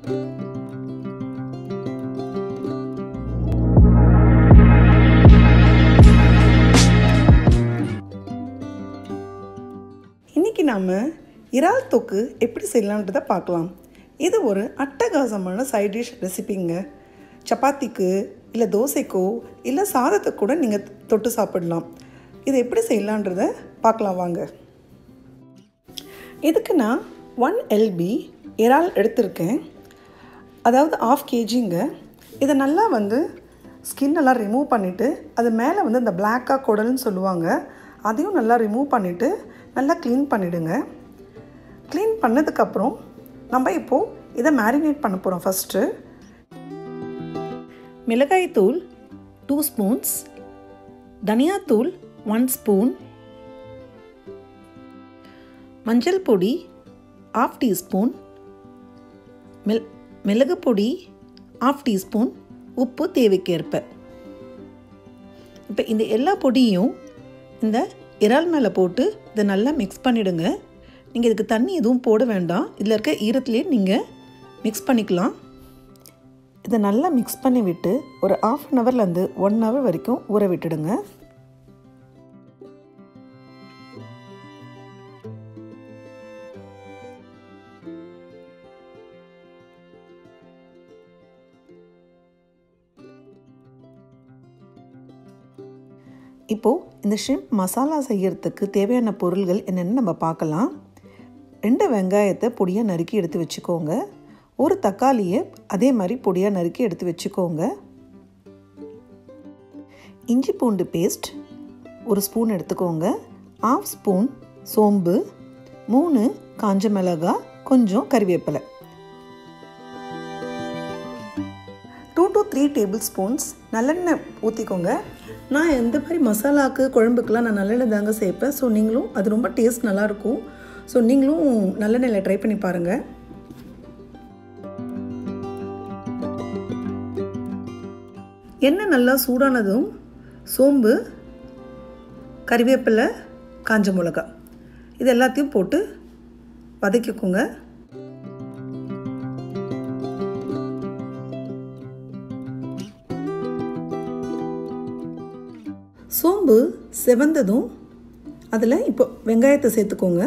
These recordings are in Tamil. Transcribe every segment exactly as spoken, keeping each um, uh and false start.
இன்றைக்கி நாம் இறால் தொக்கு எப்படி செய்யலான்றதை பார்க்கலாம். இது ஒரு அட்டகாசமான சைட் டிஷ் ரெசிபிங்க. சப்பாத்திக்கு இல்லை தோசைக்கோ இல்லை சாதத்துக்கு கூட நீங்கள் தொட்டு சாப்பிடலாம். இது எப்படி செய்யலான்றதை பார்க்கலாம் வாங்க. இதுக்கு நான் ஒன் எல்பி இறால் எடுத்திருக்கேன், அதாவது ஆஃப் கேஜிங்க. இதை நல்லா வந்து ஸ்கின் எல்லாம் ரிமூவ் பண்ணிவிட்டு அது மேலே வந்து இந்த பிளாக்காக குடல்னு சொல்லுவாங்க, அதையும் நல்லா ரிமூவ் பண்ணிவிட்டு நல்லா க்ளீன் பண்ணிவிடுங்க. க்ளீன் பண்ணதுக்கப்புறம் நம்ம இப்போது இதை மேரினேட் பண்ண போகிறோம். ஃபஸ்ட்டு மிளகாய்த்தூள் டூ ஸ்பூன்ஸ், தனியாத்தூள் ஒன் ஸ்பூன், மஞ்சள் பொடி ஆஃப் டீஸ்பூன், மில் மிளகு பொடி ஆஃப் டீஸ்பூன், உப்பு தேவைக்கேற்ப. இப்போ இந்த எல்லா பொடியும் இந்த இறால் மேலே போட்டு இதை நல்லா மிக்ஸ் பண்ணிவிடுங்க. நீங்கள் இதுக்கு தண்ணி எதுவும் போட வேண்டாம், இதில் இருக்க ஈரத்துலேயே நீங்கள் மிக்ஸ் பண்ணிக்கலாம். இதை நல்லா மிக்ஸ் பண்ணி விட்டு ஒரு ஆஃப் அன் ஹவர்லேருந்து ஒன் ஹவர் வரைக்கும் ஊற விட்டுடுங்க. இப்போது இந்த ஷ்ரிம்ப் மசாலா செய்கிறதுக்கு தேவையான பொருள்கள் என்னென்னு நம்ம பார்க்கலாம். ரெண்டு வெங்காயத்தை பொடியாக நறுக்கி எடுத்து வச்சுக்கோங்க. ஒரு தக்காளியை அதே மாதிரி பொடியாக நறுக்கி எடுத்து வச்சுக்கோங்க. இஞ்சி பூண்டு பேஸ்ட் ஒரு ஸ்பூன் எடுத்துக்கோங்க. ஆஃப் ஸ்பூன் சோம்பு, மூணு காஞ்ச மிளகாய், கொஞ்சம் கறிவேப்பிலை, two to three tablespoons நல்லெண்ணெய் ஊற்றிக்கோங்க. நான் எந்த மாதிரி மசாலாவுக்கு குழம்புக்கெலாம் நான் நல்லெண்ணெய் தாங்க சேர்ப்பேன். ஸோ நீங்களும் அது ரொம்ப டேஸ்ட் நல்லாயிருக்கும். ஸோ நீங்களும் நல்லெண்ணெயில் ட்ரை பண்ணி பாருங்கள். எண்ணெய் நல்லா சூடானதும் சோம்பு, கறிவேப்பிலை, காஞ்ச மிளகாய் இது எல்லாத்தையும் போட்டு வதக்கிக்கோங்க. சோம்பு செவந்ததும் அதில் இப்போ வெங்காயத்தை சேர்த்துக்கோங்க.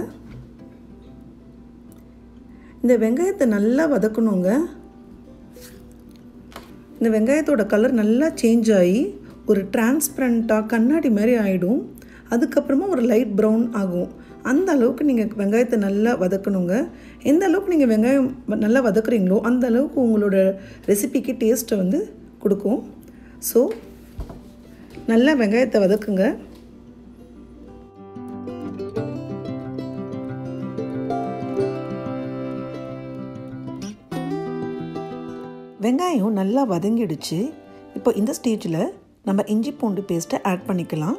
இந்த வெங்காயத்தை நல்லா வதக்கணுங்க. இந்த வெங்காயத்தோட கலர் நல்லா சேஞ்ச் ஆகி ஒரு டிரான்ஸ்பரண்ட்டாக கண்ணாடி மாதிரி ஆகிடும். அதுக்கப்புறமா ஒரு லைட் ப்ரௌன் ஆகும். அந்த அளவுக்கு நீங்கள் வெங்காயத்தை நல்லா வதக்கணுங்க. எந்த அளவுக்கு நீங்கள் வெங்காயம் நல்லா வதக்குறீங்களோ அந்த அளவுக்கு உங்களோட ரெசிபிக்கு டேஸ்ட்டை வந்து கொடுக்கும். ஸோ நல்லா வெங்காயத்தை வதக்குங்க. வெங்காயம் நல்லா வதங்கிடுச்சு. இப்போ இந்த ஸ்டேஜில் நம்ம இஞ்சி பூண்டு பேஸ்ட்டை ஆட் பண்ணிக்கலாம்.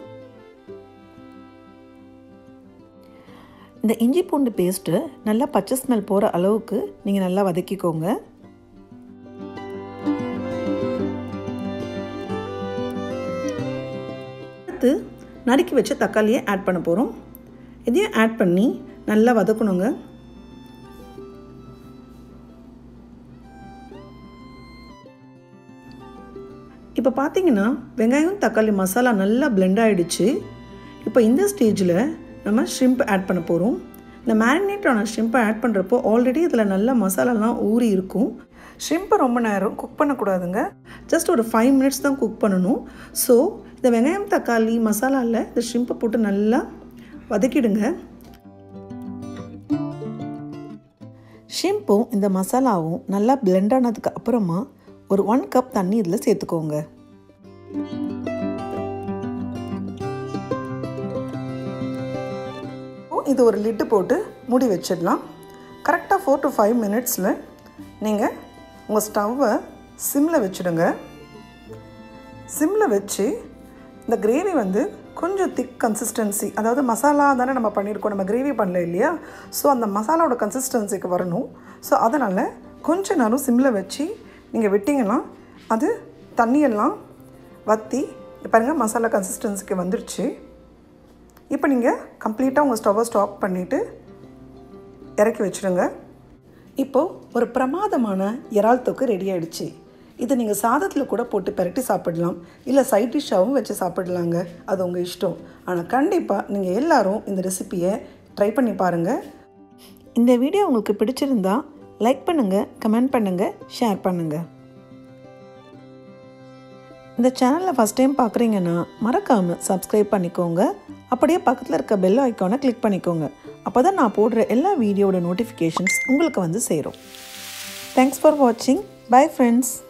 இந்த இஞ்சி பூண்டு பேஸ்ட்டு நல்லா பச்சை ஸ்மெல் போகிற அளவுக்கு நீங்கள் நல்லா வதக்கிக்கோங்க. அடுத்து நறுக்கி வச்ச தக்காளியை ஆட் பண்ண போகிறோம். இதையும் ஆட் பண்ணி நல்லா வதக்கணுங்க. இப்போ பார்த்தீங்கன்னா வெங்காயம் தக்காளி மசாலா நல்லா பிளெண்ட் ஆகிடுச்சு. இப்போ இந்த ஸ்டேஜில் நம்ம ஷ்ரிம்ப் ஆட் பண்ண போகிறோம். இந்த மேரினேட் ஆன ஷ்ரிம்பை ஆட் பண்ணுறப்போ ஆல்ரெடி இதில் நல்ல மசாலாலாம் ஊறி இருக்கும். ஷ்ரிம்பை ரொம்ப நேரம் குக் பண்ணக்கூடாதுங்க, ஜஸ்ட் ஒரு ஃபைவ் மினிட்ஸ் தான் குக் பண்ணணும். ஸோ இந்த வெங்காயம் தக்காளி மசாலாவில் இந்த ஷ்ரிம்பை போட்டு நல்லா வதக்கிடுங்க. ஷ்ரிம்பும் இந்த மசாலாவும் நல்லா பிளெண்ட் ஆனதுக்கு அப்புறமா ஒரு ஒன் கப் தண்ணி இதில் சேர்த்துக்கோங்க. இது ஒரு லிட்டு போட்டு மூடி வச்சிடலாம். கரெக்டாக ஃபோர் டு ஃபைவ் மினிட்ஸில் நீங்கள் உங்கள் ஸ்டவ்வை சிம்மில் வச்சுடுங்க. சிம்மில் வச்சு இந்த கிரேவி வந்து கொஞ்சம் திக் கன்சிஸ்டன்சி, அதாவது மசாலா தானே நம்ம பண்ணியிருக்கோம், நம்ம கிரேவி பண்ணல இல்லையா, ஸோ அந்த மசாலாவோட கன்சிஸ்டன்சிக்கு வரணும். ஸோ அதனால் கொஞ்ச நேரம் சிம்மில் வச்சு நீங்கள் விட்டிங்கன்னா அது தண்ணியெல்லாம் வற்றி பாருங்கள் மசாலா கன்சிஸ்டன்சிக்கு வந்துடுச்சு. இப்போ நீங்கள் கம்ப்ளீட்டாக உங்கள் ஸ்டவ்வை ஸ்டாப் பண்ணிவிட்டு இறக்கி வச்சுடுங்க. இப்போது ஒரு பிரமாதமான இறால் தொக்கு ரெடி ஆகிடுச்சு. இதை நீங்கள் சாதத்தில் கூட போட்டு பெரட்டி சாப்பிடலாம், இல்லை சைட் டிஷ்ஷாகவும் வச்சு சாப்பிடலாங்க. அது உங்கள் இஷ்டம். ஆனால் கண்டிப்பாக நீங்கள் எல்லோரும் இந்த ரெசிப்பியை ட்ரை பண்ணி பாருங்கள். இந்த வீடியோ உங்களுக்கு பிடிச்சிருந்தா லைக் பண்ணுங்கள், கமெண்ட் பண்ணுங்கள், ஷேர் பண்ணுங்கள். இந்த சேனலில் ஃபஸ்ட் டைம் பார்க்குறீங்கன்னா மறக்காமல் சப்ஸ்கிரைப் பண்ணிக்கோங்க. அப்படியே பக்கத்தில் இருக்க பெல் ஐக்கானை கிளிக் பண்ணிக்கோங்க. அப்போ தான் நான் போடுற எல்லா வீடியோட நோட்டிஃபிகேஷன்ஸ் உங்களுக்கு வந்து சேரும். தேங்க்ஸ் ஃபார் வாட்சிங். Bye friends.